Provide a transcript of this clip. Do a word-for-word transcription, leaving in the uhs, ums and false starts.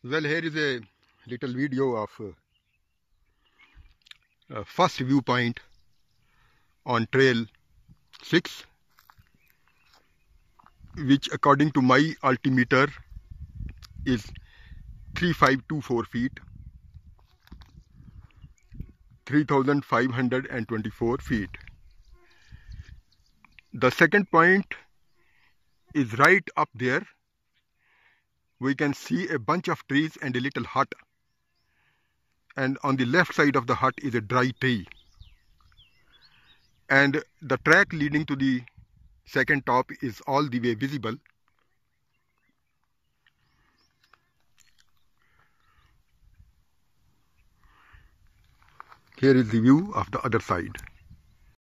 Well, here is a little video of uh, uh, first viewpoint on trail six, which according to my altimeter is three thousand five hundred twenty-four feet, three thousand five hundred twenty-four feet. The second point is right up there. We can see a bunch of trees and a little hut, and on the left side of the hut is a dry tree, and the track leading to the second top is all the way visible. Here is the view of the other side.